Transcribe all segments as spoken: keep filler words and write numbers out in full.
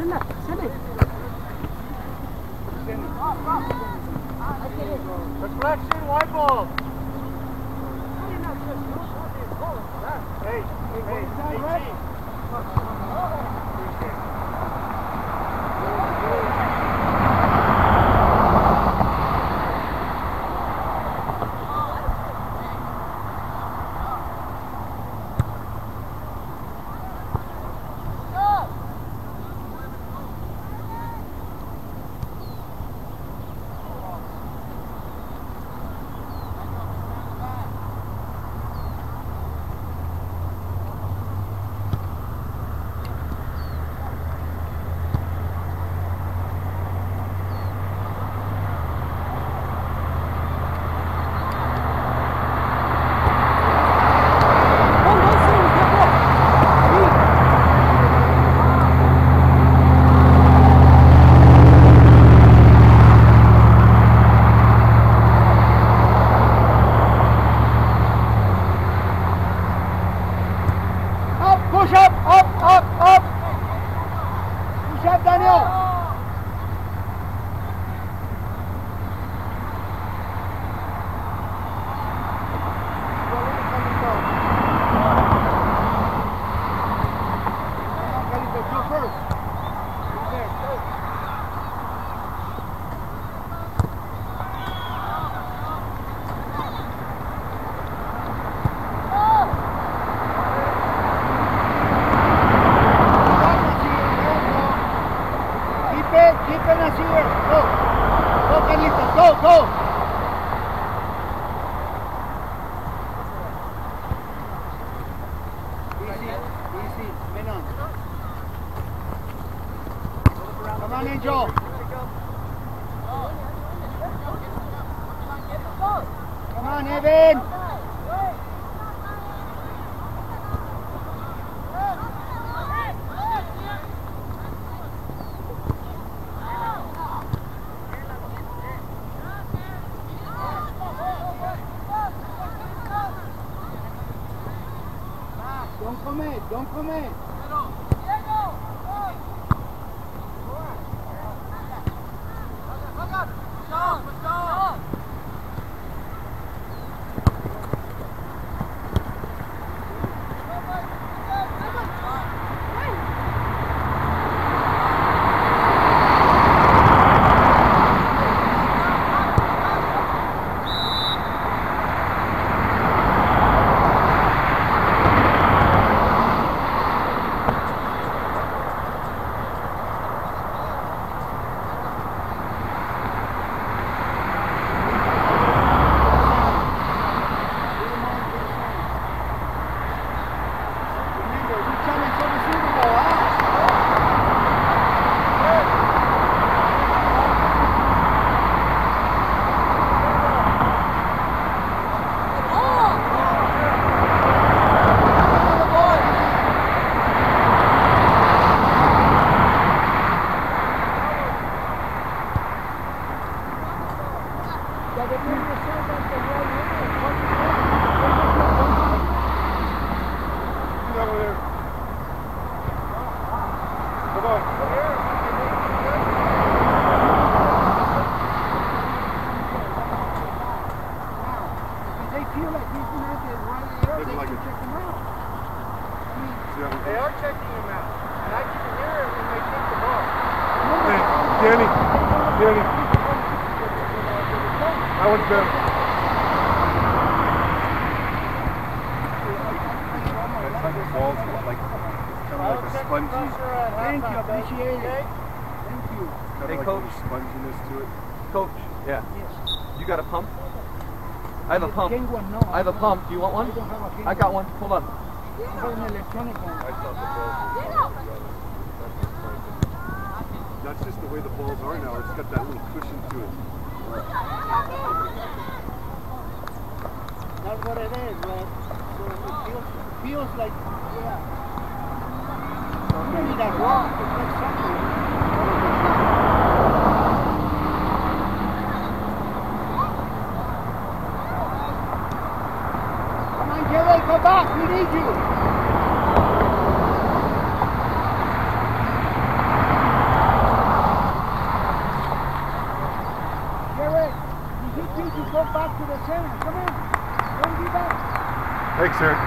Deflection, white ball. Hey, hey, hey, hey, Don't commit, don't commit. I have a pump. I have a pump. Do you want one? I got one. Hold on. That's just the way the balls are now. It's got that little cushion to it. That's what it is, right? So it feels, feels like, yeah. Maybe that rock is like something. Go back, we need you. Thanks, sir.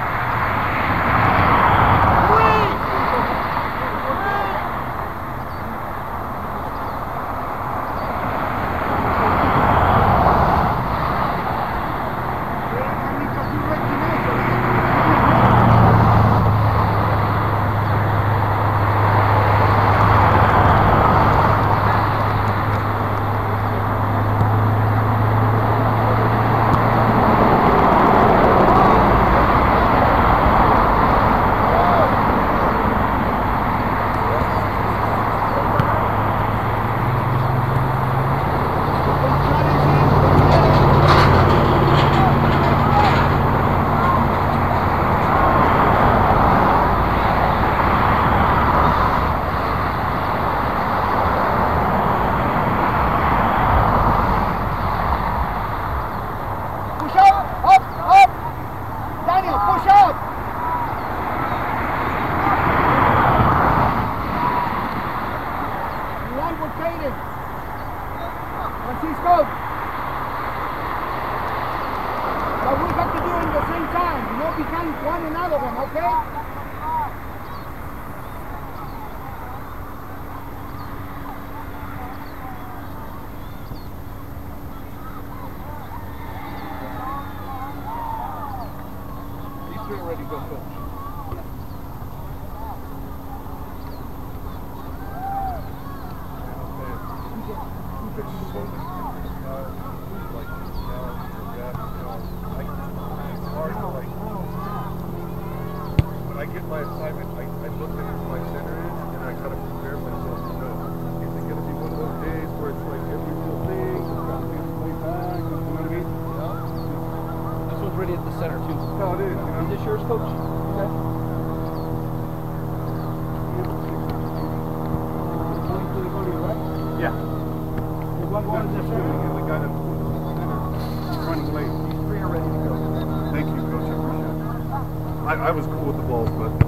I was cool with the balls, but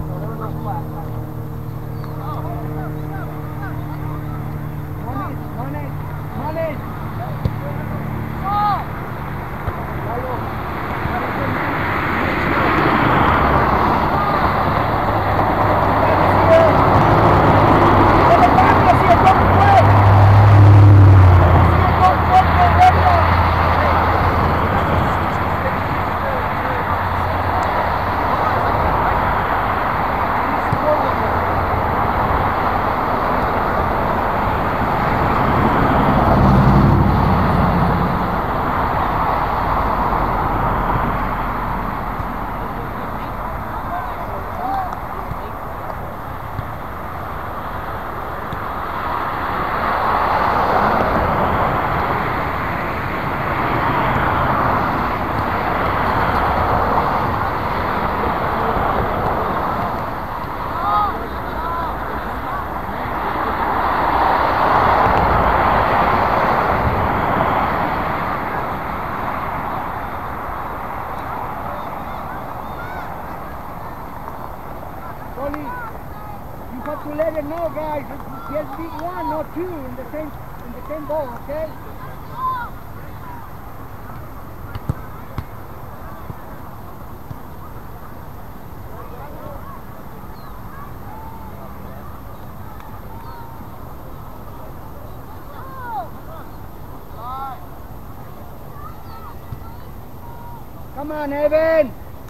come on, Evan!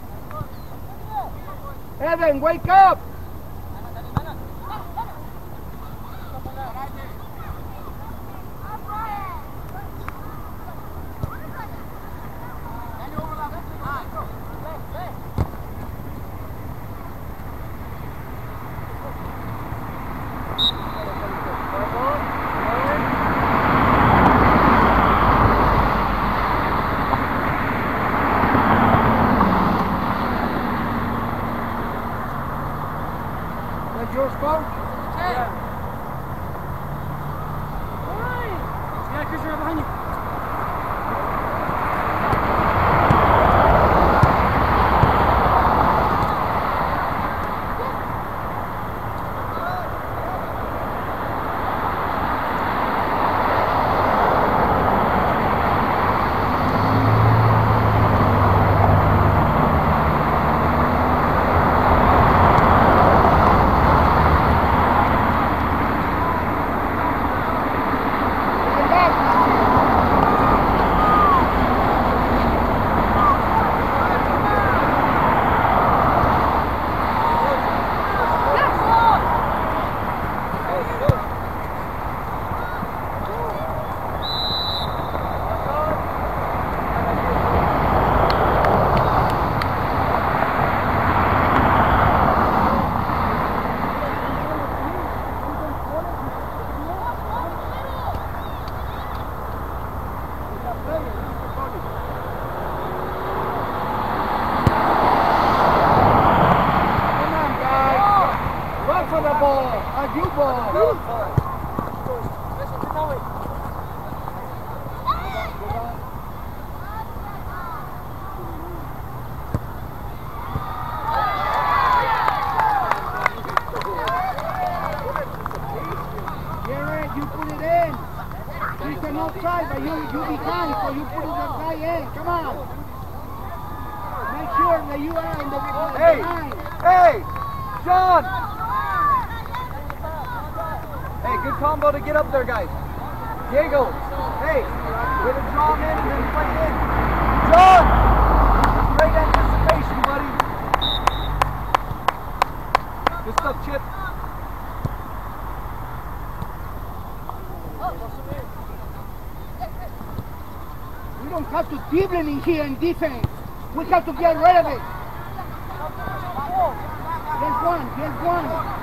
Evan, wake up! Jared, you put it in. He's an outside, but you, you behind, so you put the guy in. Come on. Make sure that you are in the Hey, behind. hey, John. Hey, good combo to get up there, guys. Diego, hey, way to draw him in and then play in. John, great anticipation, buddy. Good stuff, Chip. We don't have to dribble in here in defense. We have to get rid of it. Get one, get one.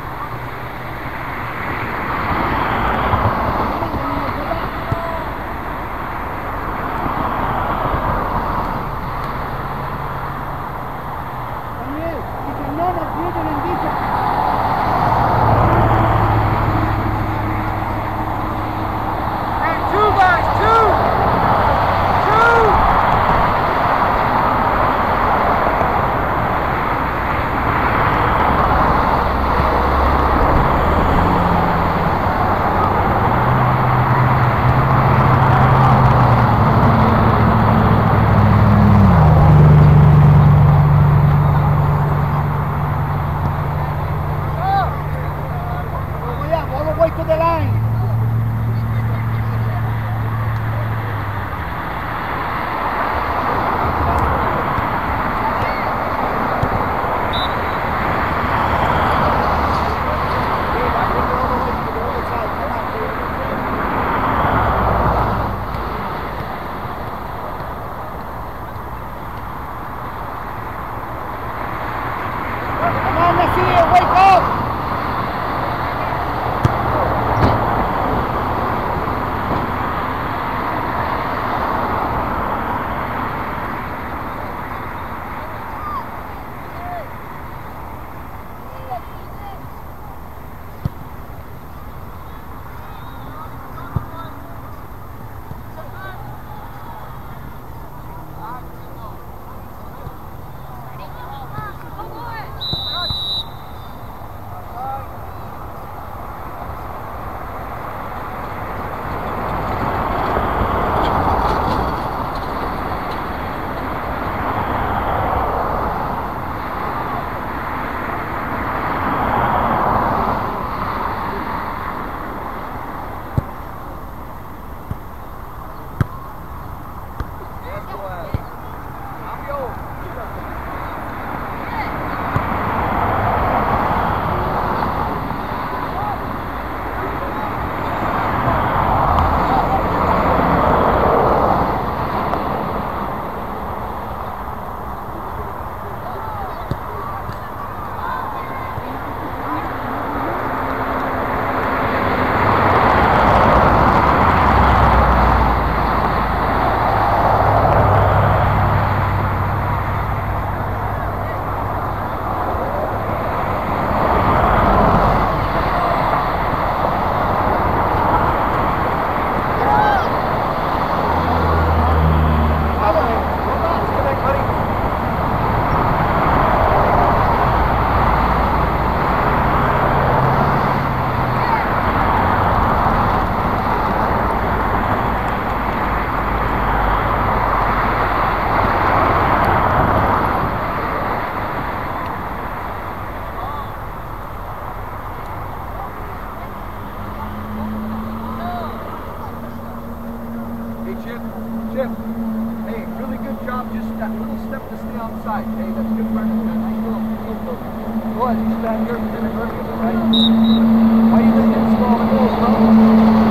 Chip, hey, really good job. Just that little step to stay on side. Hey, that's good work. Nice little, little Go ahead, you stand here for the early, right? Why are you letting small goals, bro?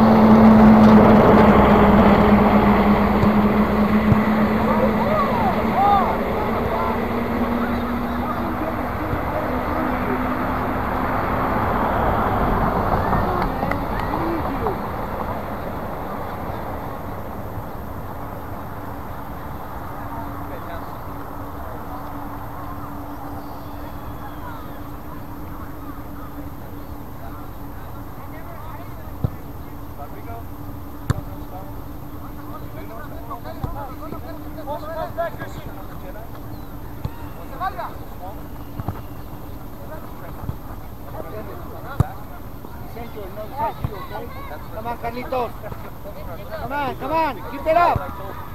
Come on, Carlitos. Come on, come on, keep it up.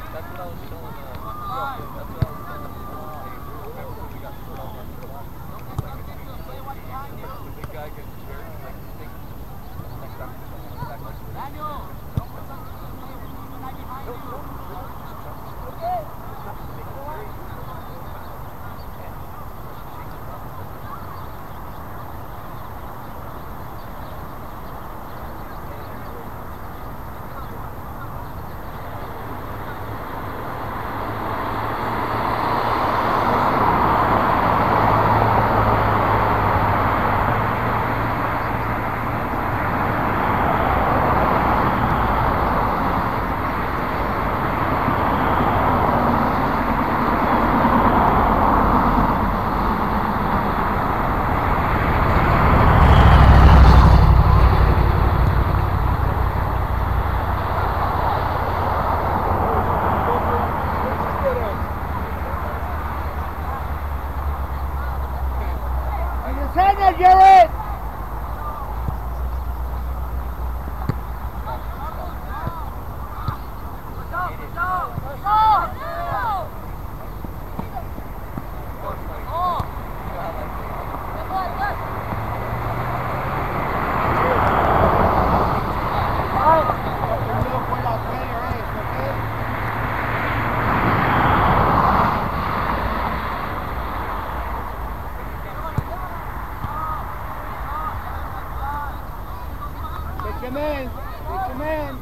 Jared! Take him in, take him in.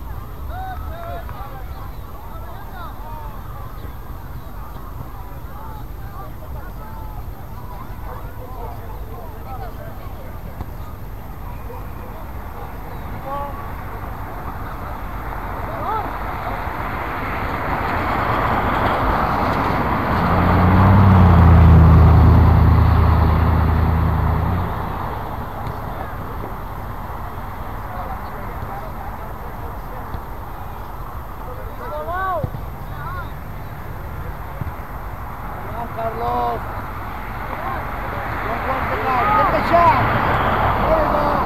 Carlos. Don't want the guy. Get the shot. There you go.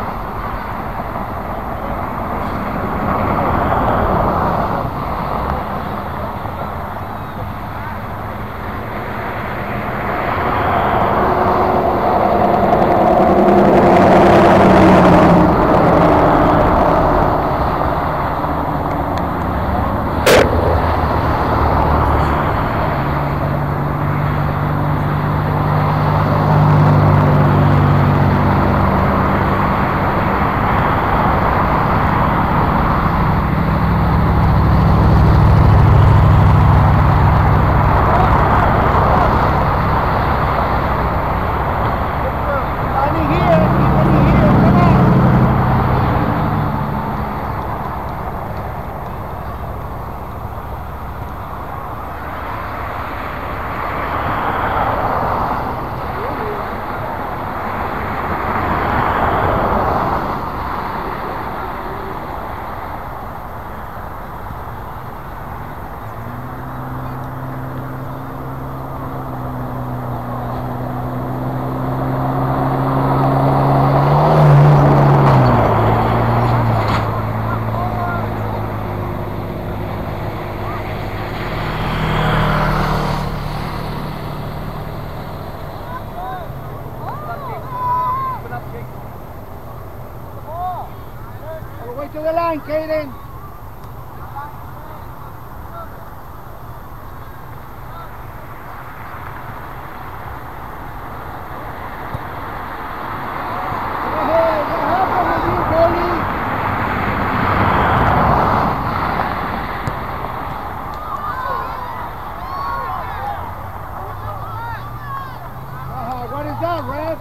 Way to the line, Caden. What is that, Rev?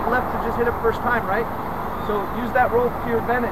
have left to just hit it first time, right? So use that roll to your advantage.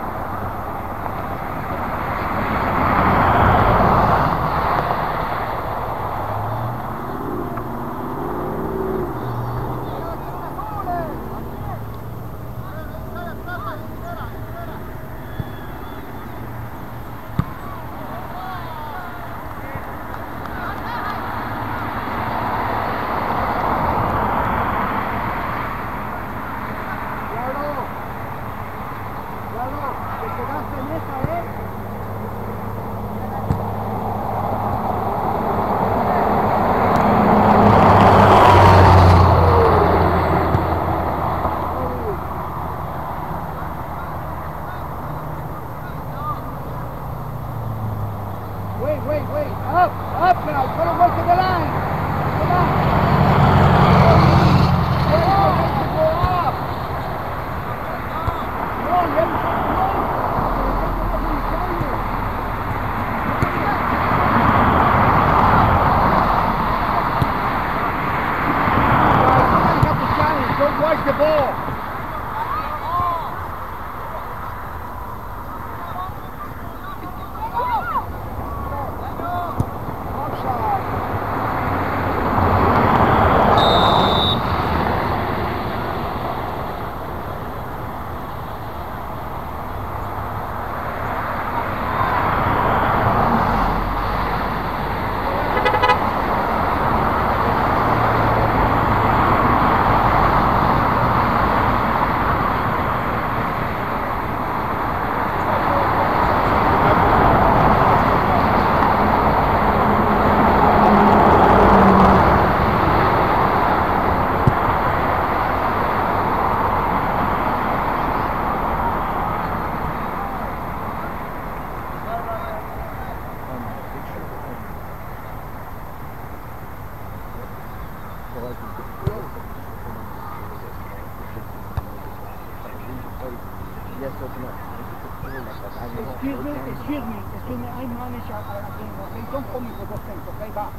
Excuse me, excuse me, excuse me, I manage a, a game, okay? Don't call me for those things, okay? Bye.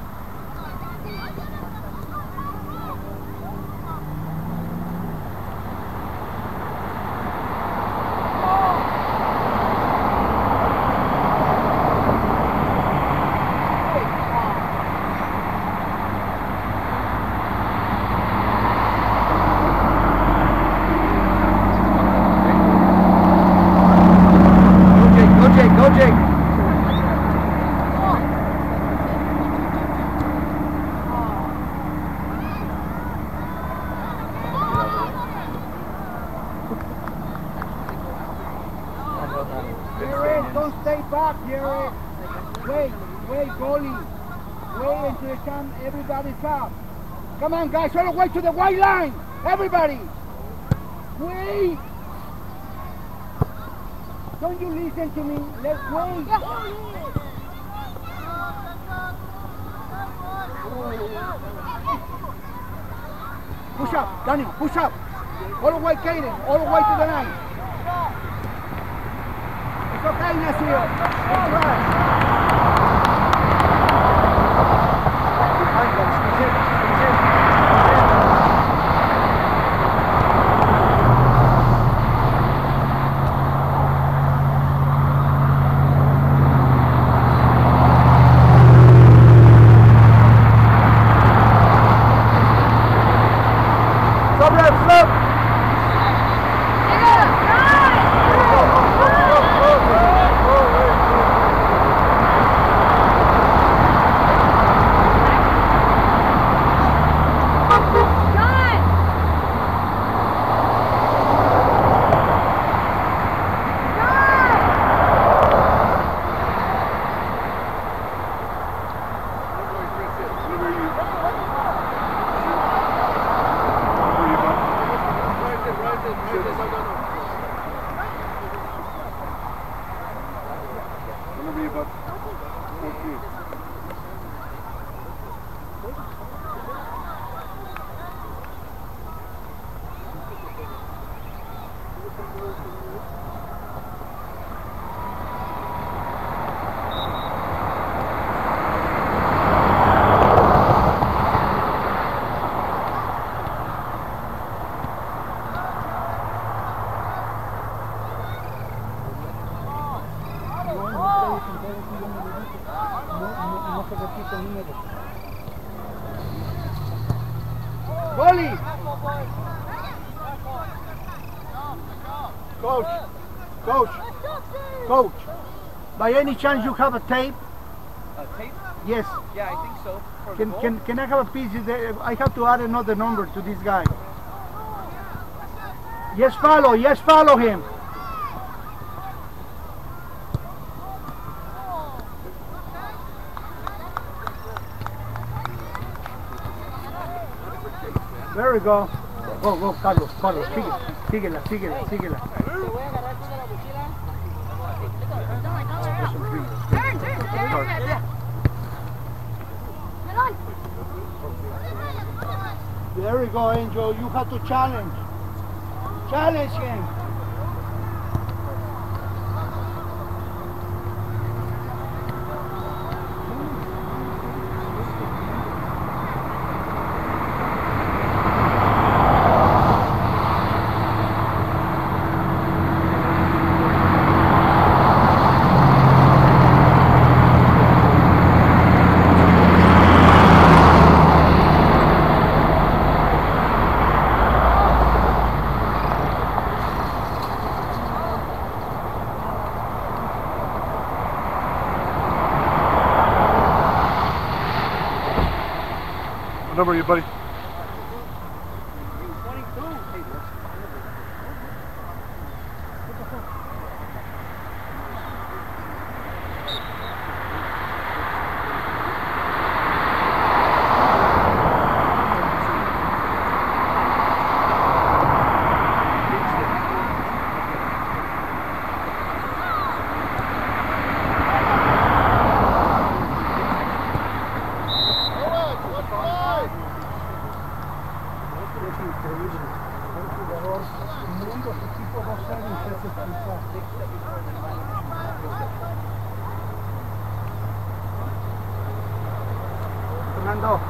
Don't stay back, Jerry. Wait, wait, goalie. Wait until the time everybody's up. Come on, guys, all the way to the white line. Everybody. Wait. Don't you listen to me? Let's wait. Push up, Danny, push up. All the way, Kaden, all the way to the line. It's okay, Nasir. It's all right. Coach, coach, coach. By any chance you have a tape? Uh, tape? Yes. Yeah, I think so. For the Can goal? can can I have a piece? Is there- I have to add another number to this guy. Yes, follow. Yes, follow him. There we go. Go, go, Carlos, Carlos. Sigue, síguela, síguela, síguela. There we go, Angel. You have to challenge. Challenge him. What number are you, buddy? Fernando.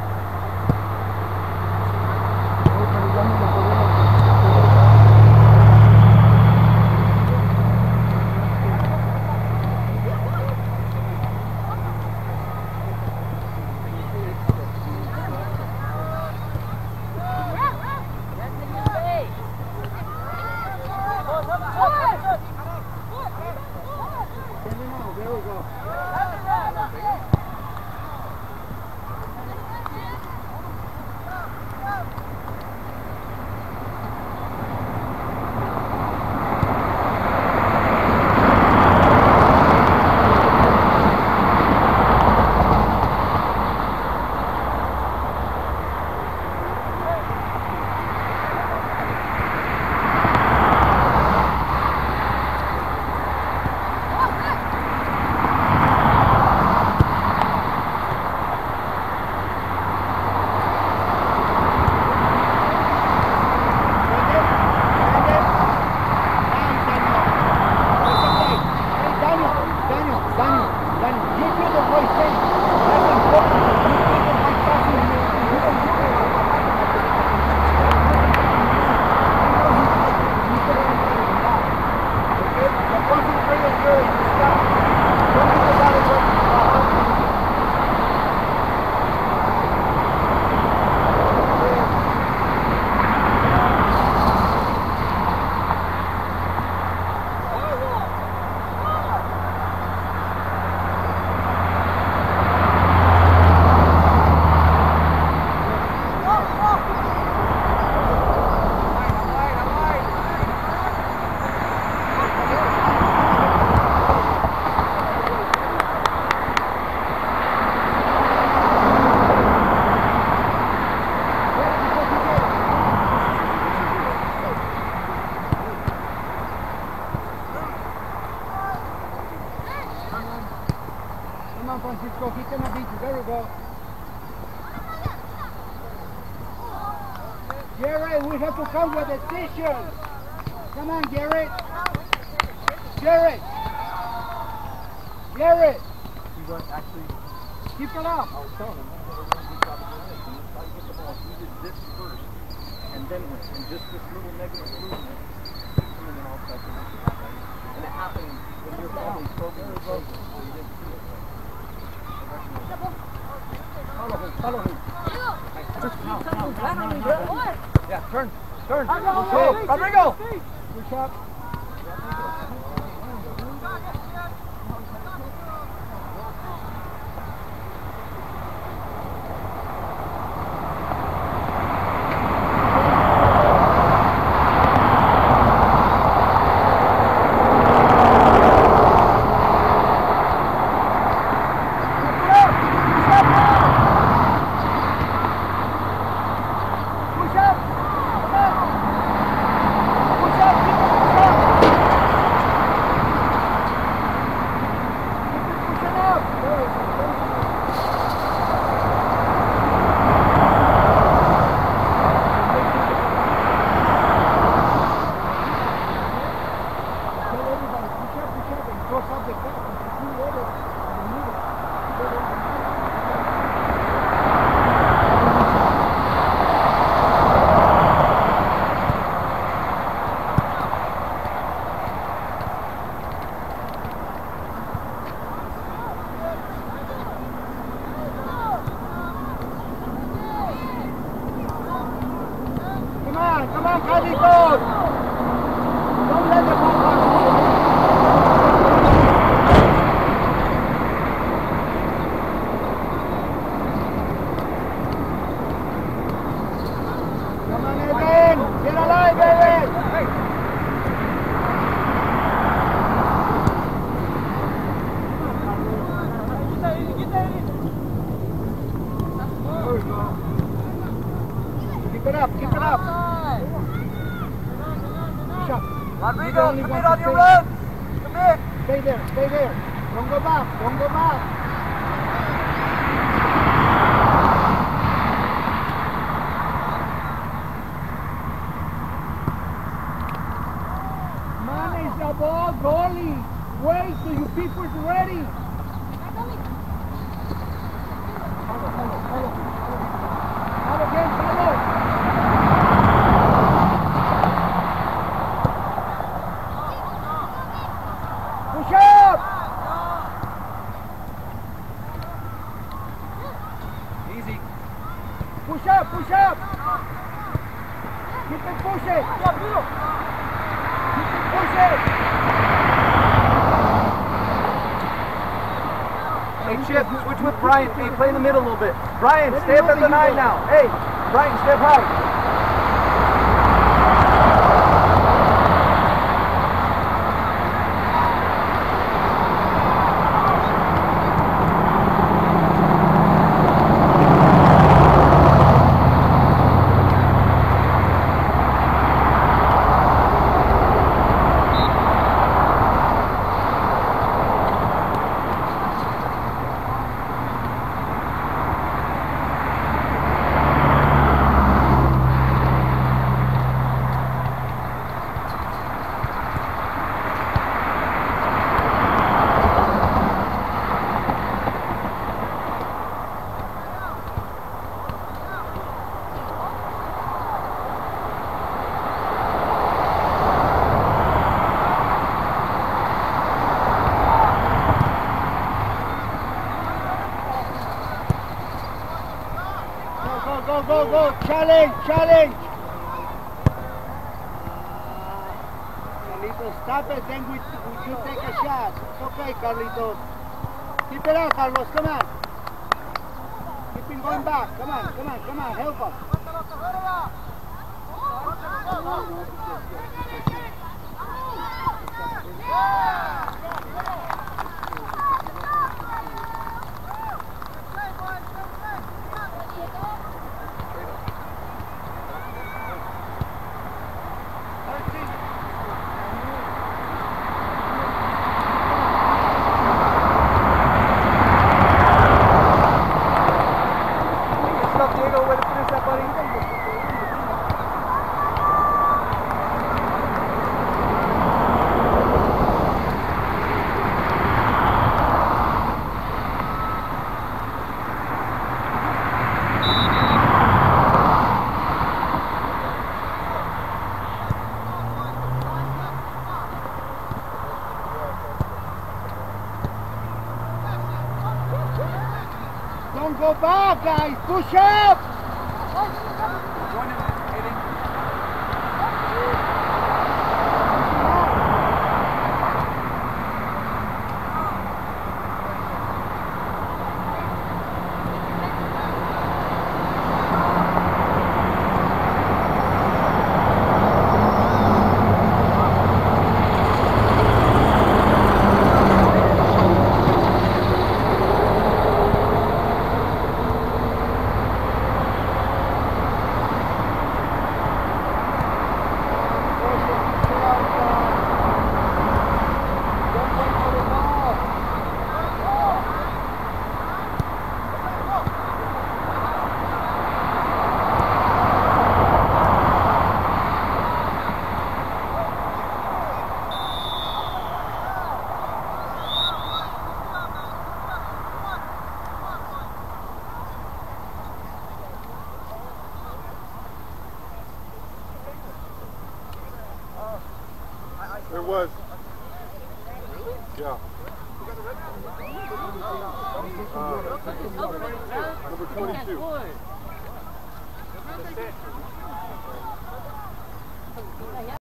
Come on, Francisco, he cannot beat you. There we go. Garrett, we have to come with a decision. Come on, Garrett. Garrett. Garrett. You want actually Keep it up. I was telling him we're going to do job of the If you get the ball, you did this first, and then went, and just this little negative movement, and then all of a sudden, right? And it happened when you're probably broken your program, so you didn't see it. Follow him, follow him. Now, now, now, now, now. Yeah, turn, turn. Okay, Rodrigo. Push up. Rodrigo, only commit want on to your stay- runs. Commit. Stay there, stay there. Don't go back, don't go back. Manage the ball, goalie. Wait till your people's ready. Follow, follow, follow. Follow again, follow. Push up! Easy. Push up, push up! Keep it pushing! Keep it pushing! Hey, Chip, switch with Brian. Hey, play in the middle a little bit. Brian, stay up at the nine now. Hey, Brian, stay up high. Go, go, go, go! Challenge, challenge! Carlitos, stop it, then we, we you take a shot. It's okay, Carlitos. Keep it up, Carlos, come on. Keep him going back. Come on, come on, come on, help us. Diego, way to finish that, buddy. Don't go back, guys. Push up. Join him, Aiden. There was. Yeah. Uh, number twenty-two.